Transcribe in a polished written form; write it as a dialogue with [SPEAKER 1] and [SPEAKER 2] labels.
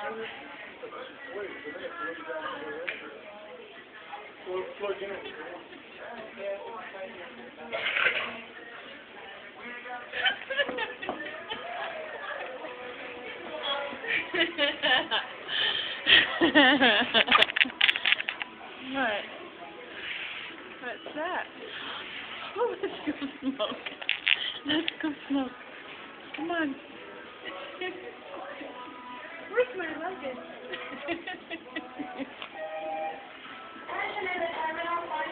[SPEAKER 1] What? What's that? Oh, let's go smoke. Let's go smoke. Come on. Where's my luggage?